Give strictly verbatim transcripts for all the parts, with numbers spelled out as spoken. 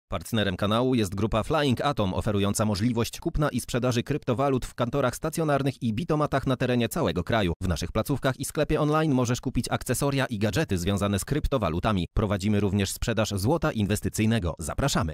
Partnerem kanału jest grupa Flying Atom, oferująca możliwość kupna i sprzedaży kryptowalut w kantorach stacjonarnych i bitomatach na terenie całego kraju. W naszych placówkach i sklepie online możesz kupić akcesoria i gadżety związane z kryptowalutami. Prowadzimy również sprzedaż złota inwestycyjnego. Zapraszamy!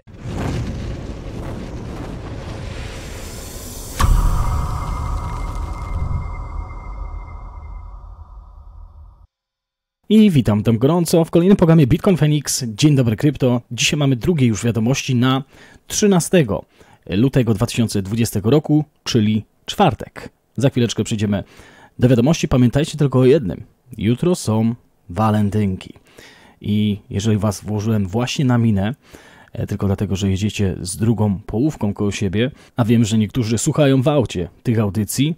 I witam tam gorąco w kolejnym programie Bitcoin Phoenix. Dzień dobry krypto. Dzisiaj mamy drugie już wiadomości na trzynastego lutego dwa tysiące dwudziestego roku, czyli czwartek. Za chwileczkę przejdziemy do wiadomości. Pamiętajcie tylko o jednym. Jutro są walentynki. I jeżeli was włożyłem właśnie na minę, tylko dlatego, że jedziecie z drugą połówką koło siebie, a wiem, że niektórzy słuchają w aucie tych audycji,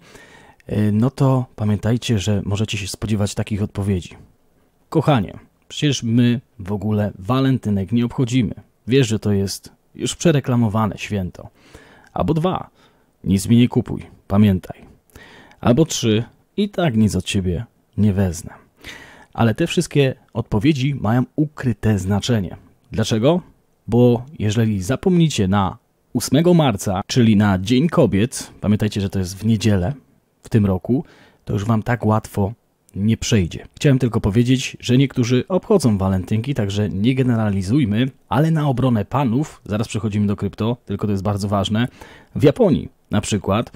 no to pamiętajcie, że możecie się spodziewać takich odpowiedzi. Kochanie, przecież my w ogóle walentynek nie obchodzimy. Wiesz, że to jest już przereklamowane święto. Albo dwa, nic mi nie kupuj, pamiętaj. Albo trzy, i tak nic od ciebie nie wezmę. Ale te wszystkie odpowiedzi mają ukryte znaczenie. Dlaczego? Bo jeżeli zapomnicie na ósmego marca, czyli na Dzień Kobiet, pamiętajcie, że to jest w niedzielę w tym roku, to już wam tak łatwo nie przejdzie. Chciałem tylko powiedzieć, że niektórzy obchodzą walentynki, także nie generalizujmy, ale na obronę panów, zaraz przechodzimy do krypto, tylko to jest bardzo ważne, w Japonii na przykład,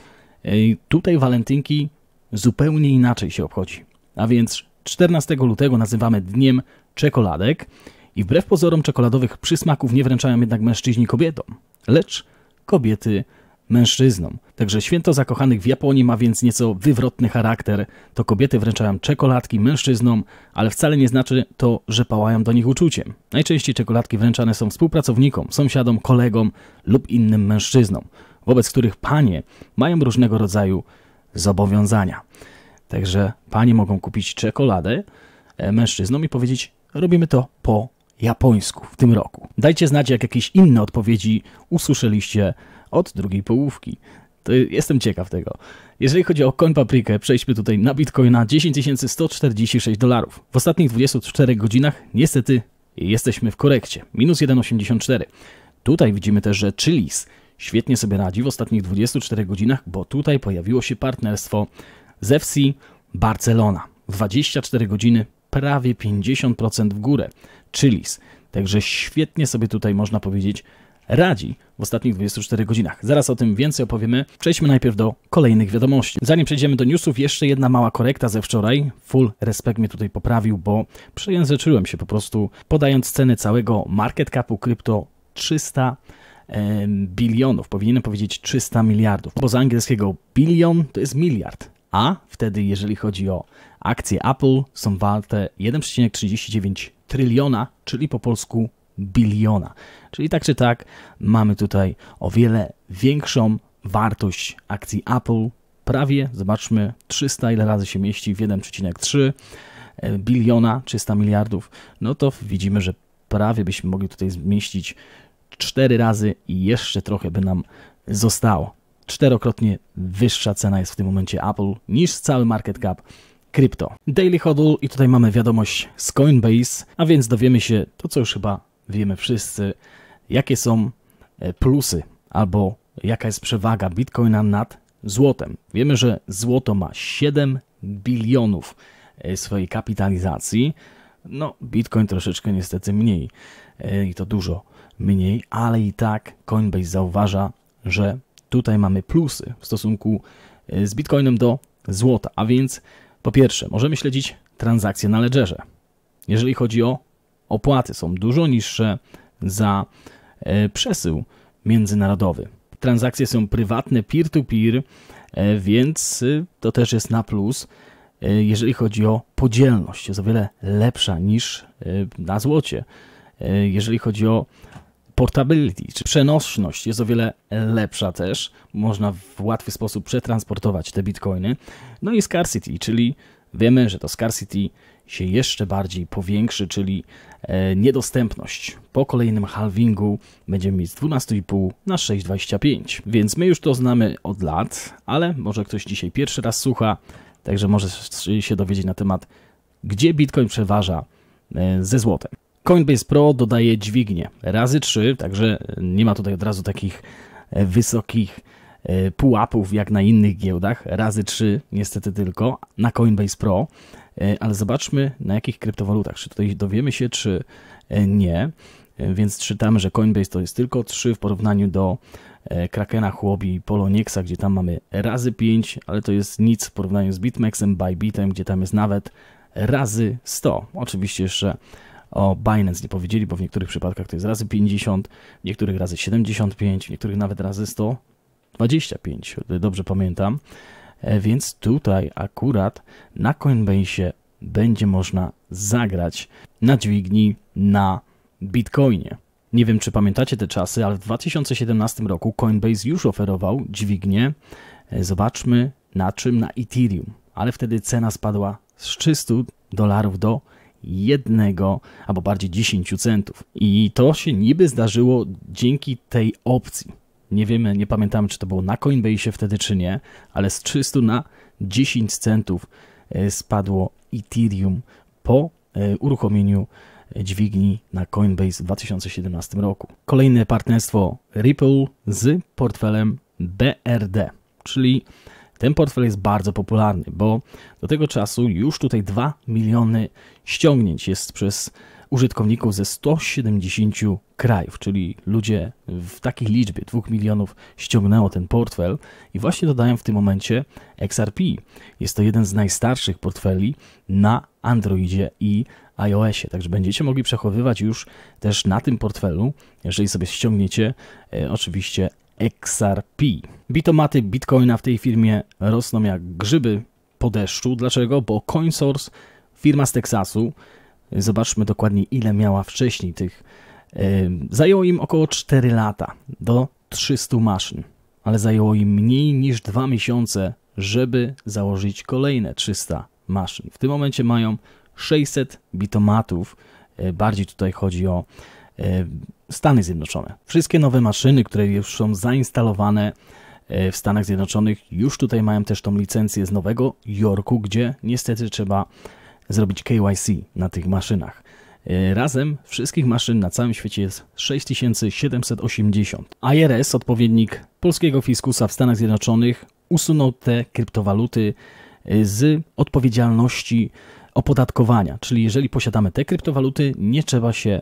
tutaj walentynki zupełnie inaczej się obchodzi. A więc czternastego lutego nazywamy Dniem Czekoladek i wbrew pozorom czekoladowych przysmaków nie wręczają jednak mężczyźni kobietom, lecz kobiety mężczyznom. Także święto zakochanych w Japonii ma więc nieco wywrotny charakter. To kobiety wręczają czekoladki mężczyznom, ale wcale nie znaczy to, że pałają do nich uczuciem. Najczęściej czekoladki wręczane są współpracownikom, sąsiadom, kolegom lub innym mężczyznom, wobec których panie mają różnego rodzaju zobowiązania. Także panie mogą kupić czekoladę mężczyznom i powiedzieć: robimy to po japońsku w tym roku. Dajcie znać, jak jakieś inne odpowiedzi usłyszeliście od drugiej połówki. To jestem ciekaw tego. Jeżeli chodzi o CoinPaprikę, przejdźmy tutaj na Bitcoina. dziesięć tysięcy sto czterdzieści sześć dolarów. W ostatnich dwudziestu czterech godzinach niestety jesteśmy w korekcie. Minus jeden przecinek osiemdziesiąt cztery. Tutaj widzimy też, że Chiliz świetnie sobie radzi w ostatnich dwudziestu czterech godzinach, bo tutaj pojawiło się partnerstwo z F C Barcelona. dwadzieścia cztery godziny, prawie pięćdziesiąt procent w górę. Chiliz. Także świetnie sobie tutaj, można powiedzieć, radzi w ostatnich dwudziestu czterech godzinach. Zaraz o tym więcej opowiemy. Przejdźmy najpierw do kolejnych wiadomości. Zanim przejdziemy do newsów, jeszcze jedna mała korekta ze wczoraj. Full Respect mnie tutaj poprawił, bo przejęzyczyłem się po prostu, podając ceny całego market capu krypto trzysta e, bilionów. Powinienem powiedzieć trzysta miliardów, bo z angielskiego bilion to jest miliard. A wtedy, jeżeli chodzi o akcje Apple, są warte jeden przecinek trzydzieści dziewięć tryliona, czyli po polsku biliona. Czyli tak czy tak mamy tutaj o wiele większą wartość akcji Apple. Prawie, zobaczmy, trzysta ile razy się mieści w jeden przecinek trzy biliona, trzysta miliardów. No to widzimy, że prawie byśmy mogli tutaj zmieścić cztery razy i jeszcze trochę by nam zostało. Czterokrotnie wyższa cena jest w tym momencie Apple niż cały market cap krypto. Daily Hodl i tutaj mamy wiadomość z Coinbase, a więc dowiemy się to, co już chyba wiemy wszyscy, jakie są plusy albo jaka jest przewaga Bitcoina nad złotem. Wiemy, że złoto ma siedem bilionów swojej kapitalizacji. No, Bitcoin troszeczkę niestety mniej i to dużo mniej, ale i tak Coinbase zauważa, że tutaj mamy plusy w stosunku z Bitcoinem do złota, a więc po pierwsze możemy śledzić transakcje na ledgerze. Jeżeli chodzi o opłaty, są dużo niższe za e, przesył międzynarodowy. Transakcje są prywatne, peer-to-peer, e, więc e, to też jest na plus. E, jeżeli chodzi o podzielność, jest o wiele lepsza niż e, na złocie. E, jeżeli chodzi o portability, czy przenośność, jest o wiele lepsza też. Można w łatwy sposób przetransportować te bitcoiny. No i scarcity, czyli wiemy, że to scarcity się jeszcze bardziej powiększy, czyli e, niedostępność. Po kolejnym halvingu będziemy mieć z dwanaście i pół na sześć przecinek dwadzieścia pięć. Więc my już to znamy od lat, ale może ktoś dzisiaj pierwszy raz słucha, także może się dowiedzieć na temat, gdzie Bitcoin przeważa e, ze złotem. Coinbase Pro dodaje dźwignię razy trzy, także nie ma tutaj od razu takich wysokich pułapów jak na innych giełdach. Razy trzy niestety tylko na Coinbase Pro, ale zobaczmy na jakich kryptowalutach. Czy tutaj dowiemy się, czy nie. Więc czytamy, że Coinbase to jest tylko trzy w porównaniu do Krakena, Huobi i Poloniexa, gdzie tam mamy razy pięć, ale to jest nic w porównaniu z BitMEXem, Bybitem, gdzie tam jest nawet razy sto. Oczywiście jeszcze o Binance nie powiedzieli, bo w niektórych przypadkach to jest razy pięćdziesiąt, w niektórych razy siedemdziesiąt pięć, w niektórych nawet razy sto dwadzieścia pięć, dobrze pamiętam. Więc tutaj akurat na Coinbase będzie można zagrać na dźwigni na Bitcoinie. Nie wiem, czy pamiętacie te czasy, ale w dwa tysiące siedemnastym roku Coinbase już oferował dźwignię. Zobaczmy na czym, na Ethereum. Ale wtedy cena spadła z trzystu dolarów do jednego, albo bardziej dziesięciu centów. I to się niby zdarzyło dzięki tej opcji. Nie wiemy, nie pamiętamy, czy to było na Coinbase wtedy, czy nie, ale z trzystu na dziesięć centów spadło Ethereum po uruchomieniu dźwigni na Coinbase w dwa tysiące siedemnastym roku. Kolejne partnerstwo Ripple z portfelem B R D, czyli ten portfel jest bardzo popularny, bo do tego czasu już tutaj dwa miliony ściągnięć jest przez użytkowników ze stu siedemdziesięciu krajów, czyli ludzie w takiej liczbie dwóch milionów ściągnęło ten portfel i właśnie dodają w tym momencie X R P. Jest to jeden z najstarszych portfeli na Androidzie i iOSie, także będziecie mogli przechowywać już też na tym portfelu, jeżeli sobie ściągniecie e, oczywiście X R P. Bitomaty Bitcoina w tej firmie rosną jak grzyby po deszczu. Dlaczego? Bo CoinSource, firma z Teksasu, zobaczmy dokładnie ile miała wcześniej tych. Yy, zajęło im około cztery lata do trzystu maszyn, ale zajęło im mniej niż dwa miesiące, żeby założyć kolejne trzysta maszyn. W tym momencie mają sześćset bitomatów. Yy, bardziej tutaj chodzi o yy, Stany Zjednoczone. Wszystkie nowe maszyny, które już są zainstalowane w Stanach Zjednoczonych, już tutaj mają też tą licencję z Nowego Jorku, gdzie niestety trzeba zrobić K Y C na tych maszynach. Razem wszystkich maszyn na całym świecie jest sześć tysięcy siedemset osiemdziesiąt. I R S, odpowiednik polskiego fiskusa w Stanach Zjednoczonych, usunął te kryptowaluty z odpowiedzialności opodatkowania. Czyli jeżeli posiadamy te kryptowaluty, nie trzeba się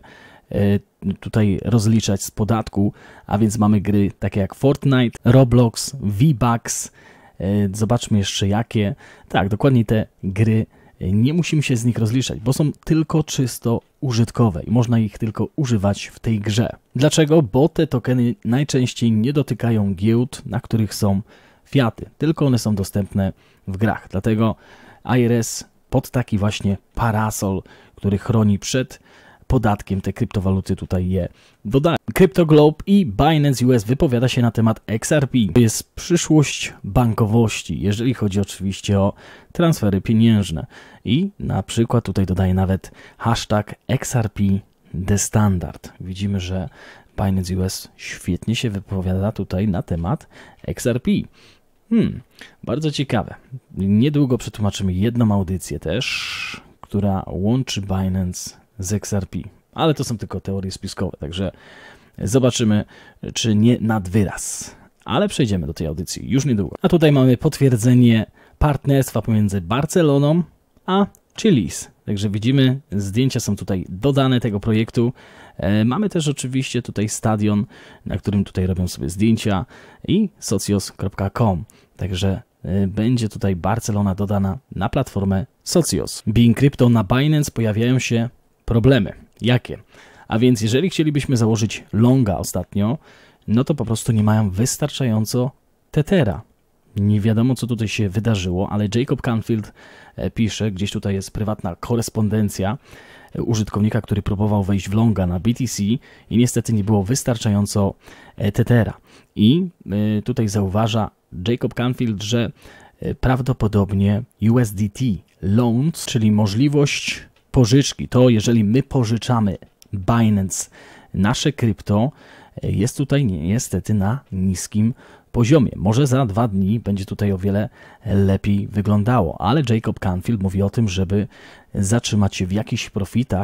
tutaj rozliczać z podatku, a więc mamy gry takie jak Fortnite, Roblox, V-Bucks, zobaczmy jeszcze jakie. Tak, dokładnie te gry, nie musimy się z nich rozliczać, bo są tylko czysto użytkowe i można ich tylko używać w tej grze. Dlaczego? Bo te tokeny najczęściej nie dotykają giełd, na których są fiaty, tylko one są dostępne w grach. Dlatego I R S pod taki właśnie parasol, który chroni przed podatkiem, te kryptowaluty tutaj je dodają. CryptoGlobe i Binance U S wypowiada się na temat X R P. To jest przyszłość bankowości, jeżeli chodzi oczywiście o transfery pieniężne. I na przykład tutaj dodaje nawet hashtag X R P The Standard. Widzimy, że Binance U S świetnie się wypowiada tutaj na temat X R P. Hmm, bardzo ciekawe. Niedługo przetłumaczymy jedną audycję też, która łączy Binance z X R P, ale to są tylko teorie spiskowe, także zobaczymy, czy nie nad wyraz. Ale przejdziemy do tej audycji już niedługo. A tutaj mamy potwierdzenie partnerstwa pomiędzy Barceloną a Chiliz. Także widzimy, zdjęcia są tutaj dodane tego projektu. E, mamy też oczywiście tutaj stadion, na którym tutaj robią sobie zdjęcia i socios kropka com. Także e, będzie tutaj Barcelona dodana na platformę Socios. Being Crypto na Binance pojawiają się problemy. Jakie? A więc jeżeli chcielibyśmy założyć longa ostatnio, no to po prostu nie mają wystarczająco Tethera. Nie wiadomo, co tutaj się wydarzyło, ale Jacob Canfield pisze, gdzieś tutaj jest prywatna korespondencja użytkownika, który próbował wejść w longa na B T C i niestety nie było wystarczająco Tethera. I tutaj zauważa Jacob Canfield, że prawdopodobnie U S D T loans, czyli możliwość pożyczki, to jeżeli my pożyczamy Binance nasze krypto, jest tutaj niestety na niskim poziomie. Może za dwa dni będzie tutaj o wiele lepiej wyglądało, ale Jacob Canfield mówi o tym, żeby zatrzymać się w jakichś profitach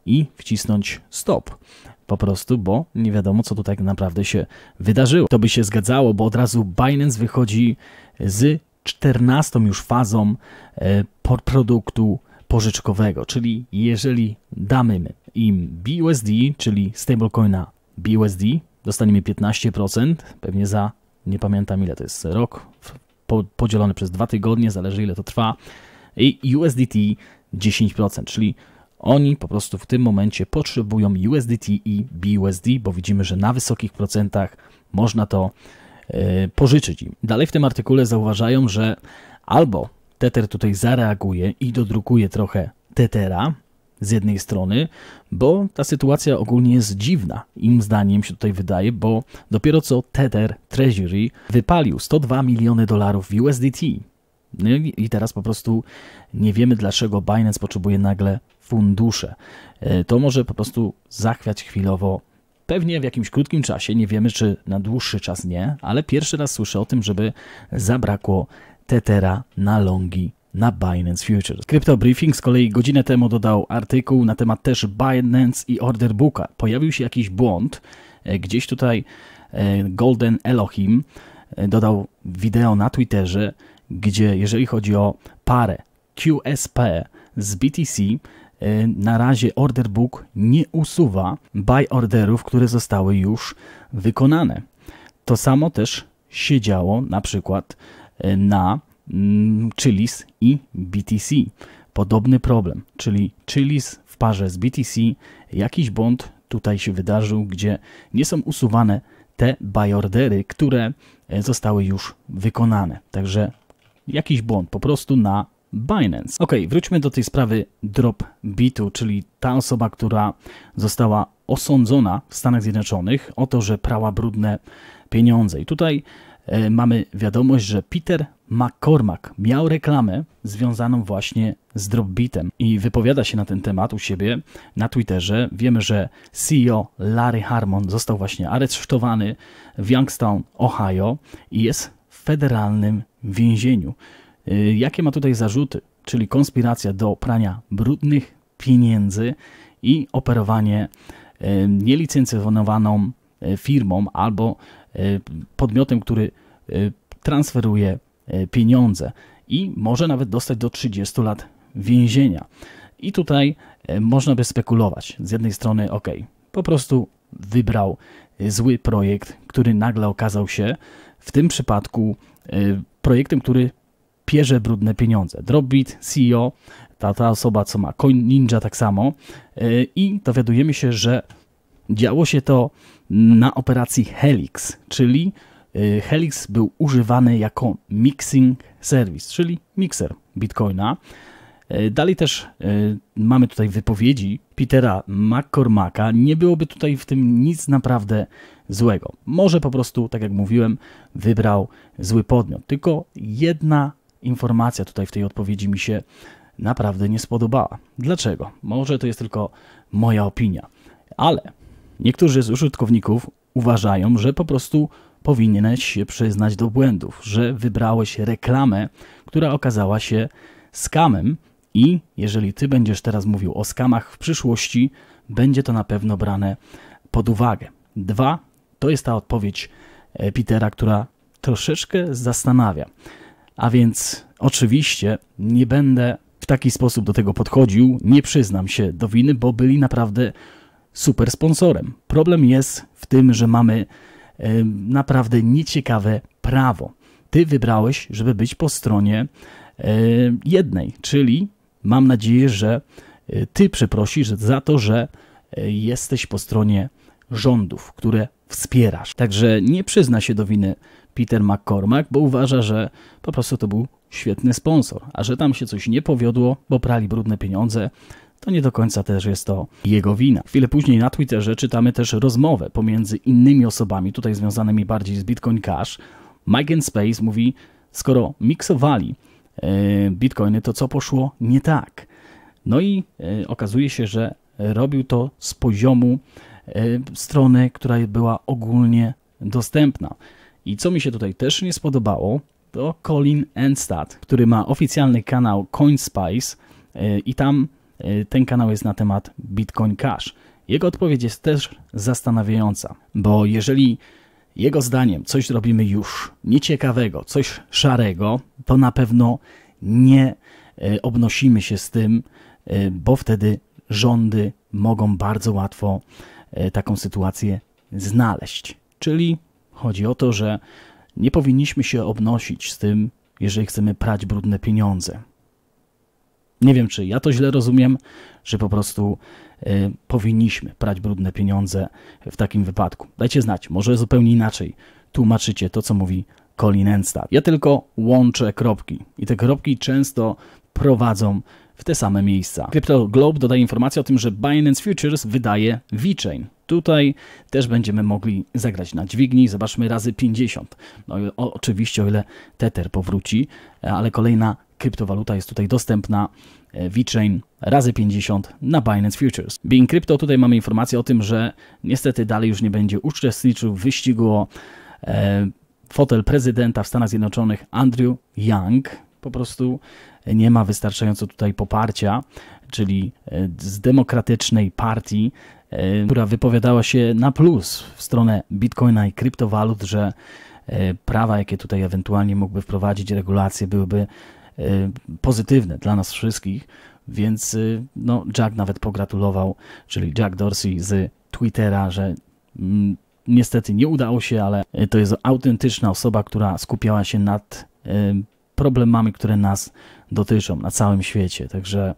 i wcisnąć stop. Po prostu, bo nie wiadomo, co tu tak naprawdę się wydarzyło. To by się zgadzało, bo od razu Binance wychodzi z czternastą już fazą produktu pożyczkowego, czyli jeżeli damy im B U S D, czyli stablecoina B U S D, dostaniemy piętnaście procent, pewnie za, nie pamiętam ile to jest, rok, po, podzielone przez dwa tygodnie, zależy ile to trwa, i U S D T dziesięć procent, czyli oni po prostu w tym momencie potrzebują U S D T i B U S D, bo widzimy, że na wysokich procentach można to e, pożyczyć im. Dalej w tym artykule zauważają, że albo Tether tutaj zareaguje i dodrukuje trochę Tethera z jednej strony, bo ta sytuacja ogólnie jest dziwna, im zdaniem się tutaj wydaje, bo dopiero co Tether Treasury wypalił sto dwa miliony dolarów w U S D T. No i teraz po prostu nie wiemy, dlaczego Binance potrzebuje nagle fundusze. To może po prostu zachwiać chwilowo, pewnie w jakimś krótkim czasie, nie wiemy, czy na dłuższy czas nie, ale pierwszy raz słyszę o tym, żeby zabrakło Tethera na longi na Binance Futures. Crypto Briefing z kolei godzinę temu dodał artykuł na temat też Binance i Order Booka. Pojawił się jakiś błąd, gdzieś tutaj Golden Elohim dodał wideo na Twitterze, gdzie jeżeli chodzi o parę Q S P z B T C, na razie Order Book nie usuwa buy orderów, które zostały już wykonane. To samo też się działo na przykład na Chiliz i B T C. Podobny problem, czyli Chiliz w parze z B T C, jakiś błąd tutaj się wydarzył, gdzie nie są usuwane te buy ordery, które zostały już wykonane. Także jakiś błąd po prostu na Binance. Ok, wróćmy do tej sprawy Dropbitu, czyli ta osoba, która została osądzona w Stanach Zjednoczonych o to, że prała brudne pieniądze. I tutaj e, mamy wiadomość, że Peter McCormack miał reklamę związaną właśnie z Dropbitem i wypowiada się na ten temat u siebie na Twitterze. Wiemy, że C E O Larry Harmon został właśnie aresztowany w Youngstown, Ohio i jest w federalnym więzieniu. Jakie ma tutaj zarzuty? Czyli konspiracja do prania brudnych pieniędzy i operowanie nielicencjonowaną firmą albo podmiotem, który transferuje pieniądze i może nawet dostać do trzydziestu lat więzienia. I tutaj można by spekulować. Z jednej strony, ok, po prostu wybrał zły projekt, który nagle okazał się w tym przypadku projektem, który pierze brudne pieniądze. Dropbit, C E O, ta, ta osoba, co ma Coin Ninja tak samo yy, i dowiadujemy się, że działo się to na operacji Helix, czyli yy, Helix był używany jako mixing service, czyli mikser Bitcoina. Yy, dalej też yy, mamy tutaj wypowiedzi Petera McCormacka. Nie byłoby tutaj w tym nic naprawdę złego. Może po prostu, tak jak mówiłem, wybrał zły podmiot. Tylko jedna informacja tutaj w tej odpowiedzi mi się naprawdę nie spodobała. Dlaczego? Może to jest tylko moja opinia, ale niektórzy z użytkowników uważają, że po prostu powinieneś się przyznać do błędów, że wybrałeś reklamę, która okazała się skamem i jeżeli ty będziesz teraz mówił o skamach w przyszłości, będzie to na pewno brane pod uwagę. Dwa, to jest ta odpowiedź Petera, która troszeczkę zastanawia. A więc oczywiście nie będę w taki sposób do tego podchodził, nie przyznam się do winy, bo byli naprawdę super sponsorem. Problem jest w tym, że mamy e, naprawdę nieciekawe prawo. Ty wybrałeś, żeby być po stronie e, jednej, czyli mam nadzieję, że e, ty przeprosisz za to, że e, jesteś po stronie rządów, które wspierasz. Także nie przyzna się do winy Peter McCormack, bo uważa, że po prostu to był świetny sponsor, a że tam się coś nie powiodło, bo prali brudne pieniądze, to nie do końca też jest to jego wina. Chwilę później na Twitterze czytamy też rozmowę pomiędzy innymi osobami, tutaj związanymi bardziej z Bitcoin Cash. Mike and Space mówi, skoro miksowali e, bitcoiny, to co poszło nie tak? No i e, okazuje się, że robił to z poziomu e, strony, która była ogólnie dostępna. I co mi się tutaj też nie spodobało, to Colin Enstad, który ma oficjalny kanał CoinSpice yy, i tam ten kanał jest na temat Bitcoin Cash. Jego odpowiedź jest też zastanawiająca, bo jeżeli jego zdaniem coś robimy już nieciekawego, coś szarego, to na pewno nie obnosimy się z tym, bo wtedy rządy mogą bardzo łatwo taką sytuację znaleźć. Czyli chodzi o to, że nie powinniśmy się obnosić z tym, jeżeli chcemy prać brudne pieniądze. Nie wiem, czy ja to źle rozumiem, że po prostu y, powinniśmy prać brudne pieniądze w takim wypadku. Dajcie znać, może zupełnie inaczej tłumaczycie to, co mówi Colin Enstad. Ja tylko łączę kropki i te kropki często prowadzą w te same miejsca. Crypto Globe dodaje informację o tym, że Binance Futures wydaje VeChain. Tutaj też będziemy mogli zagrać na dźwigni. Zobaczmy razy pięćdziesiąt. No o, oczywiście o ile Tether powróci, ale kolejna kryptowaluta jest tutaj dostępna. VeChain razy pięćdziesiąt na Binance Futures. Being Crypto, tutaj mamy informację o tym, że niestety dalej już nie będzie uczestniczył w wyścigu o e, fotel prezydenta w Stanach Zjednoczonych Andrew Yang. Po prostu nie ma wystarczająco tutaj poparcia, czyli z demokratycznej partii, która wypowiadała się na plus w stronę Bitcoina i kryptowalut, że prawa, jakie tutaj ewentualnie mógłby wprowadzić, regulacje byłyby pozytywne dla nas wszystkich, więc no, Jack nawet pogratulował, czyli Jack Dorsey z Twittera, że mm, niestety nie udało się, ale to jest autentyczna osoba, która skupiała się nad y, problemami, które nas dotyczą na całym świecie. Także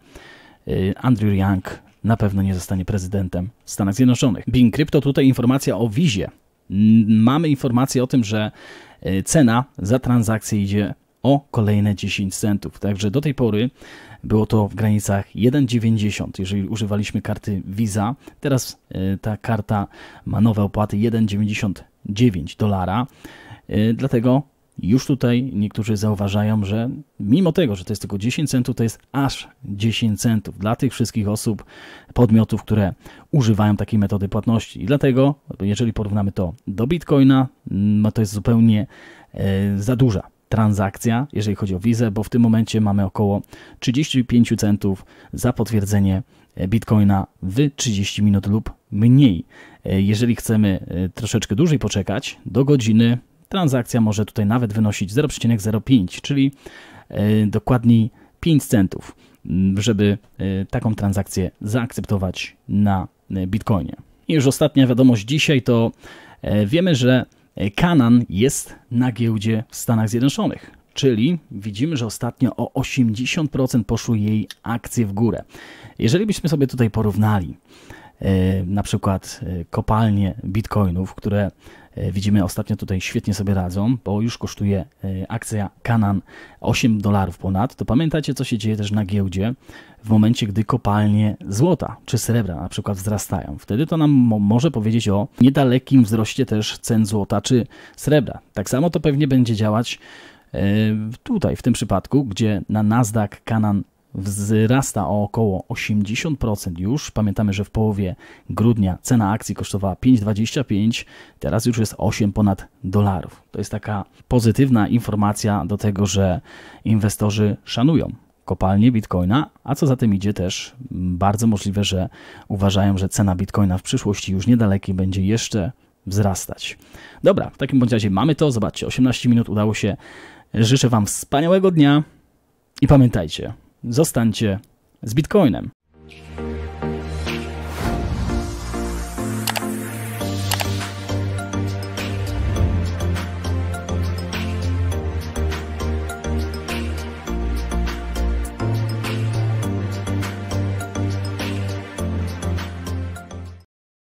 y, Andrew Yang na pewno nie zostanie prezydentem Stanów Zjednoczonych. Being Crypto, tutaj informacja o wizie. Mamy informację o tym, że y, cena za transakcję idzie o kolejne dziesięć centów. Także do tej pory było to w granicach jeden dziewięćdziesiąt, jeżeli używaliśmy karty Visa. Teraz y, ta karta ma nowe opłaty jeden dziewięćdziesiąt dziewięć dolara. Y, dlatego już tutaj niektórzy zauważają, że mimo tego, że to jest tylko dziesięć centów, to jest aż dziesięć centów dla tych wszystkich osób, podmiotów, które używają takiej metody płatności. I dlatego, jeżeli porównamy to do Bitcoina, no to jest zupełnie y, za duża transakcja, jeżeli chodzi o Visa, bo w tym momencie mamy około trzydzieści pięć centów za potwierdzenie Bitcoina w trzydzieści minut lub mniej. Jeżeli chcemy troszeczkę dłużej poczekać, do godziny, transakcja może tutaj nawet wynosić zero przecinek zero pięć, czyli dokładniej pięć centów, żeby taką transakcję zaakceptować na Bitcoinie. I już ostatnia wiadomość dzisiaj to wiemy, że Canaan jest na giełdzie w Stanach Zjednoczonych, czyli widzimy, że ostatnio o osiemdziesiąt procent poszły jej akcje w górę. Jeżeli byśmy sobie tutaj porównali e, na przykład e, kopalnie bitcoinów, które e, widzimy ostatnio tutaj świetnie sobie radzą, bo już kosztuje e, akcja Canaan osiem dolarów ponad, to pamiętacie, co się dzieje też na giełdzie w momencie, gdy kopalnie złota czy srebra na przykład wzrastają. Wtedy to nam mo może powiedzieć o niedalekim wzroście też cen złota czy srebra. Tak samo to pewnie będzie działać e, tutaj, w tym przypadku, gdzie na Nasdaq Canaan wzrasta o około osiemdziesiąt procent już. Pamiętamy, że w połowie grudnia cena akcji kosztowała pięć dwadzieścia pięć, teraz już jest osiem ponad dolarów. To jest taka pozytywna informacja do tego, że inwestorzy szanują kopalnie Bitcoina, a co za tym idzie też bardzo możliwe, że uważają, że cena Bitcoina w przyszłości już niedalekiej będzie jeszcze wzrastać. Dobra, w takim bądź razie mamy to. Zobaczcie, osiemnaście minut udało się. Życzę Wam wspaniałego dnia i pamiętajcie, zostańcie z Bitcoinem.